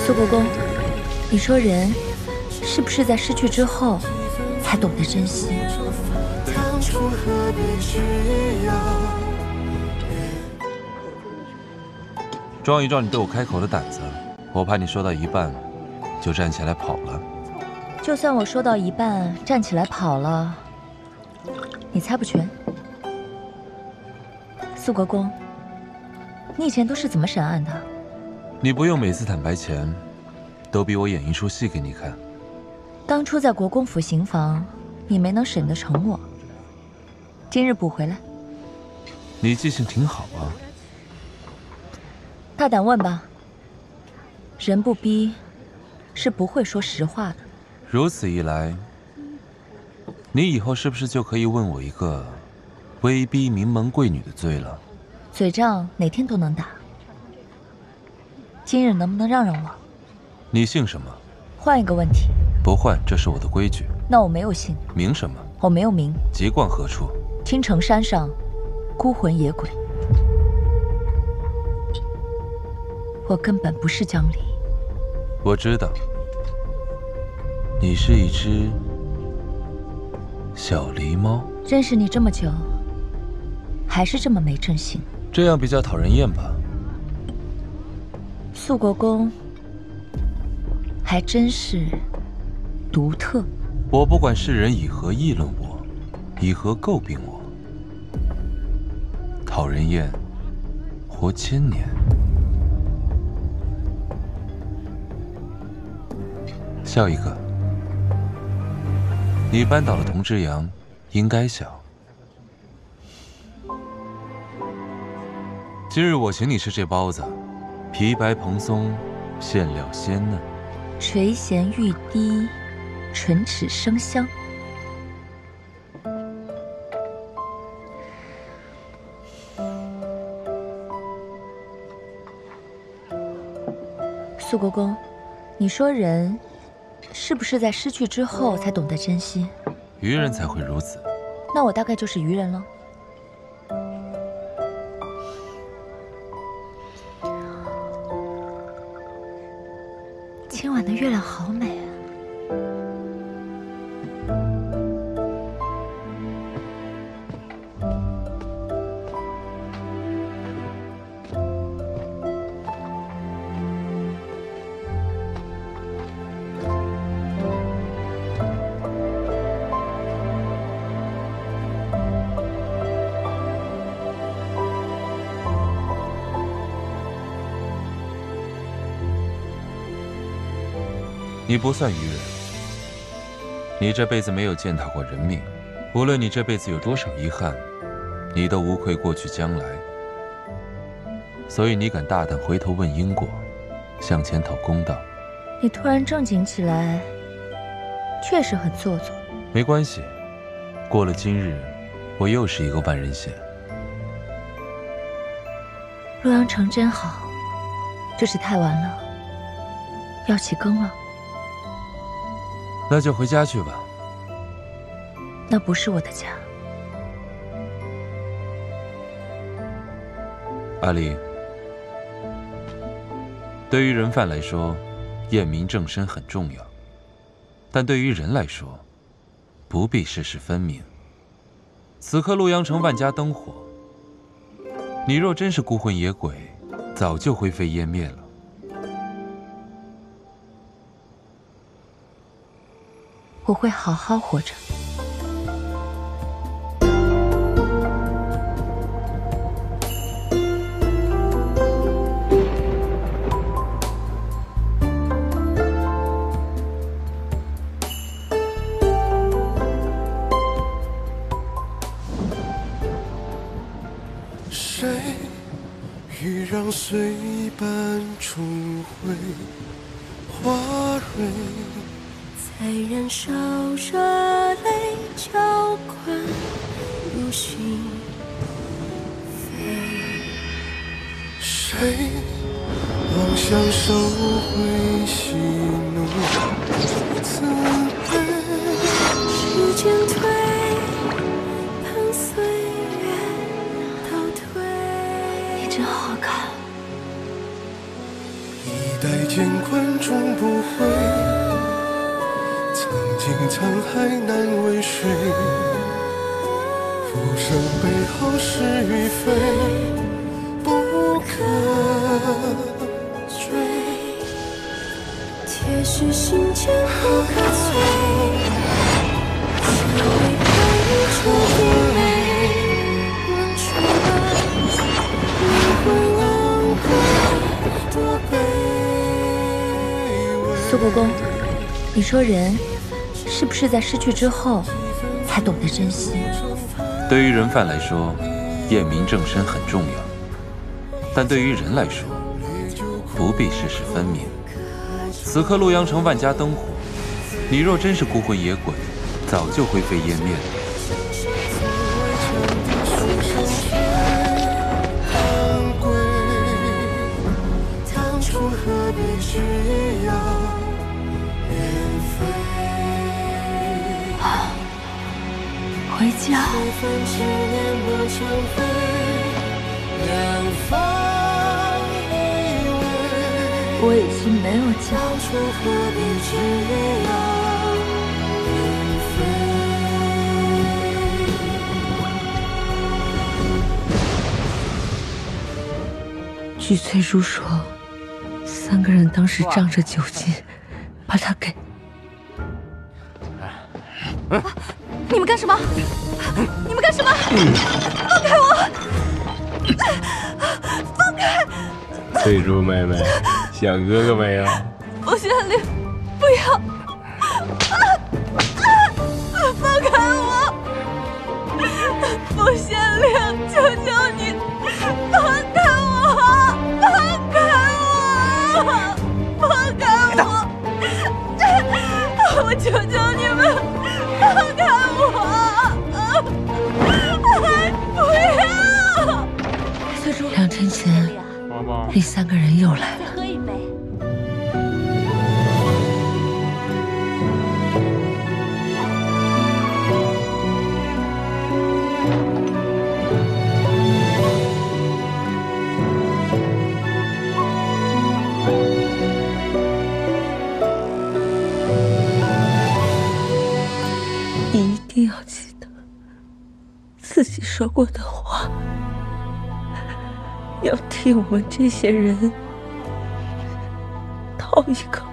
苏国公，你说人是不是在失去之后才懂得珍惜？ 壮一壮你对我开口的胆子，我怕你说到一半就站起来跑了。 就算我说到一半站起来跑了，你猜不全。苏国公，你以前都是怎么审案的？ 你不用每次坦白前都逼我演一出戏给你看。 当初在国公府刑房，你没能审得成我，今日补回来。 你记性挺好啊。 大胆问吧，人不逼是不会说实话的。 如此一来，你以后是不是就可以问我一个威逼名门贵女的罪了？ 嘴仗哪天都能打，今日能不能让让我？ 你姓什么？ 换一个问题。 不换，这是我的规矩。 那我没有姓。 名什么？ 我没有名。 籍贯何处？ 青城山上，孤魂野鬼。我根本不是江离。 我知道，你是一只小狸猫。 认识你这么久，还是这么没正形。 这样比较讨人厌吧？ 苏国公还真是独特。 我不管世人以何议论我，以何诟病我，讨人厌，活1000年。笑一个。你扳倒了童之阳，应该笑。今日我请你吃这包子，皮白蓬松，馅料鲜嫩， 垂涎欲滴，唇齿生香。苏国公，你说人是不是在失去之后才懂得珍惜？ 愚人才会如此。 那我大概就是愚人了。今晚的月亮好美啊！ 你不算愚人，你这辈子没有践踏过人命，无论你这辈子有多少遗憾，你都无愧过去将来。所以你敢大胆回头问因果，向前讨公道。 你突然正经起来，确实很做作。 没关系，过了今日，我又是一个万人险。 洛阳城真好，就是太晚了，要起更了。 那就回家去吧。 那不是我的家。 阿离，对于人犯来说，验明正身很重要，但对于人来说，不必事事分明。此刻洛阳城万家灯火，你若真是孤魂野鬼，早就灰飞烟灭了。 我会好好活着。 谁欲让随伴重回花蕊？ 在燃烧热泪浇灌如心扉， 谁妄想收回喜怒慈悲？ 时间推，盼岁月倒退。 你真好看。 一待见观众不会，曾经沧海难为水，浮生背后是与非，不可追。 铁石心间不可摧，只为看日出地美。问出了灵魂昂贵，多卑微。 苏国公，你说人是不是在失去之后才懂得珍惜？ 对于人贩来说，验明正身很重要，但对于人来说，不必世事分明。此刻洛阳城万家灯火，你若真是孤魂野鬼，早就灰飞烟灭了。 当初何必只要远飞？ 回家。我已经没有家了。 据崔叔说，3个人当时仗着酒劲，把他给…… 你们干什么？你们干什么？放开我！放开！ 翠珠妹妹，想哥哥没有？ 不限令，不要！放开我！不限令，求求你，放开我！放开我！放开我！我求求你们，放开我！不要！翠珠 2天前，那3个人又来了。 再喝一杯。 你一定要记得自己说过的话，要替我们这些人讨一口